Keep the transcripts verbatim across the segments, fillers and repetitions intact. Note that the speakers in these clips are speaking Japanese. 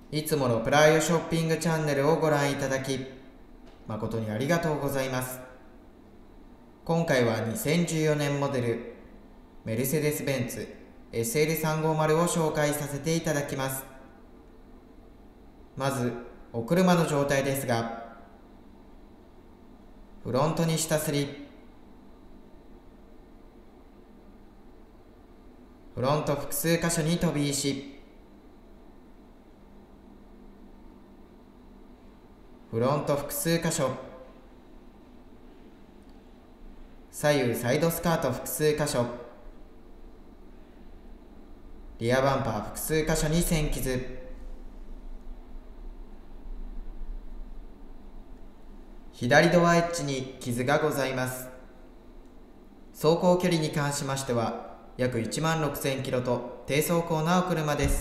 いつものプライオショッピングチャンネルをご覧いただき、誠にありがとうございます。今回はにせんじゅうよねんモデル、メルセデス・ベンツ エスエルさんごまる を紹介させていただきます。まず、お車の状態ですが、フロントに下すり、フロント複数箇所に飛び石、フロント複数箇所、左右サイドスカート複数箇所、リアバンパー複数箇所に線傷、左ドアエッジに傷がございます。走行距離に関しましては約いちまんろくせんキロと低走行なお車です。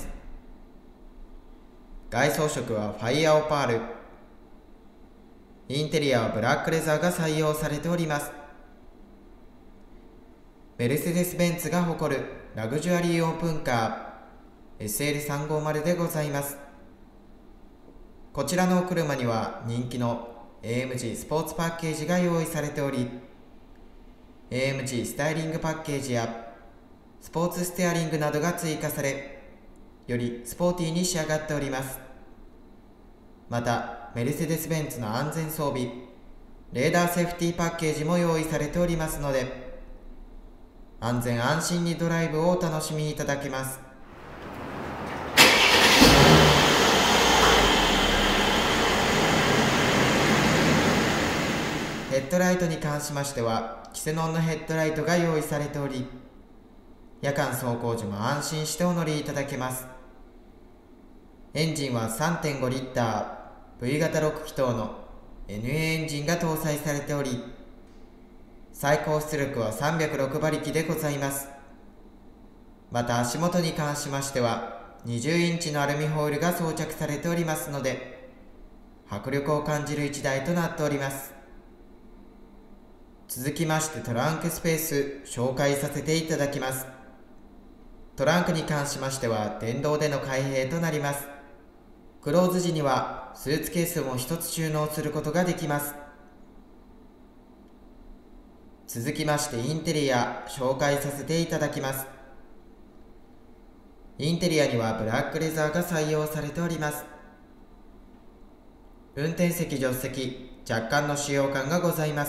外装飾はファイヤーオパール、インテリアはブラックレザーが採用されております。メルセデス・ベンツが誇るラグジュアリーオープンカー エスエルさんごまる でございます。こちらのお車には人気の エーエムジー スポーツパッケージが用意されており、 エーエムジー スタイリングパッケージやスポーツステアリングなどが追加され、よりスポーティーに仕上がっております。またメルセデス・ベンツの安全装備、レーダーセーフティーパッケージも用意されておりますので、安全安心にドライブをお楽しみいただけます。ヘッドライトに関しましてはキセノンのヘッドライトが用意されており、夜間走行時も安心してお乗りいただけます。エンジンは さんてんごリッター V 型ろく気筒の エヌエー エンジンが搭載されており、最高出力はさんびゃくろくばりきでございます。また足元に関しましてはにじゅうインチのアルミホイールが装着されておりますので、迫力を感じるいちだいとなっております。続きましてトランクスペース紹介させていただきます。トランクに関しましては電動での開閉となります。クローズ時にはスーツケースも一つ収納することができます。続きましてインテリア紹介させていただきます。インテリアにはブラックレザーが採用されております。運転席助手席若干の使用感がございます。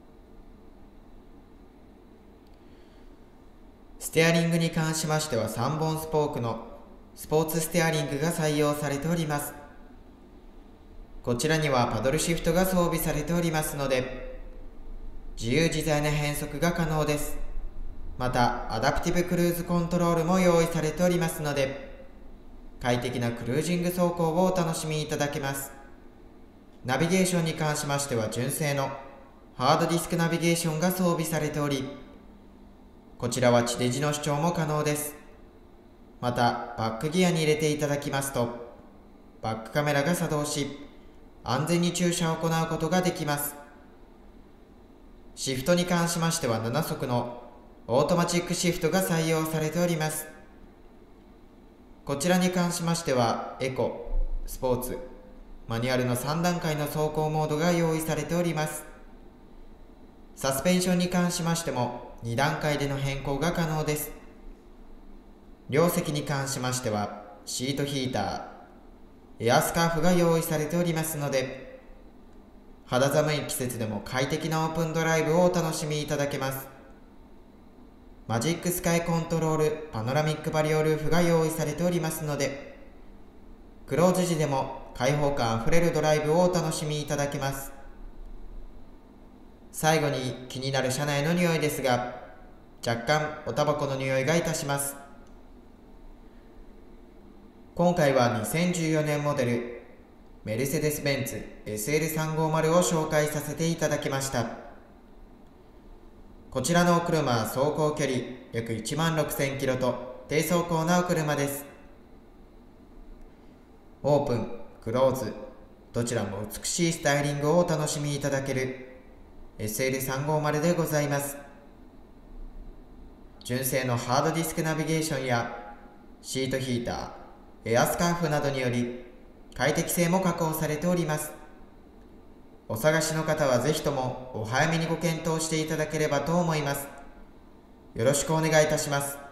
ステアリングに関しましてはさんぼんスポークのスポーツステアリングが採用されております。こちらにはパドルシフトが装備されておりますので、自由自在な変速が可能です。またアダプティブクルーズコントロールも用意されておりますので、快適なクルージング走行をお楽しみいただけます。ナビゲーションに関しましては純正のハードディスクナビゲーションが装備されており、こちらは地デジの視聴も可能です。またバックギアに入れていただきますと、バックカメラが作動し、安全に駐車を行うことができます。シフトに関しましてはななそくのオートマチックシフトが採用されております。こちらに関しましてはエコ、スポーツ、マニュアルのさんだんかいの走行モードが用意されております。サスペンションに関しましてもにだんかいでの変更が可能です。両席に関しましてはシートヒーター、エアスカーフが用意されておりますので、肌寒い季節でも快適なオープンドライブをお楽しみいただけます。マジックスカイコントロールパノラミックバリオルーフが用意されておりますので、クローズ時でも開放感あふれるドライブをお楽しみいただけます。最後に気になる車内の匂いですが、若干おタバコの匂いがいたします。今回はにせんじゅうよねんモデルメルセデス・ベンツ エスエルさんごまる を紹介させていただきました。こちらのお車は走行距離約いちまんろくせんキロと低走行なお車です。オープン、クローズ、どちらも美しいスタイリングをお楽しみいただける エスエルさんごまる でございます。純正のハードディスクナビゲーションやシートヒーター、 エアスカーフなどにより快適性も確保されております。お探しの方はぜひともお早めにご検討していただければと思います。よろしくお願いいたします。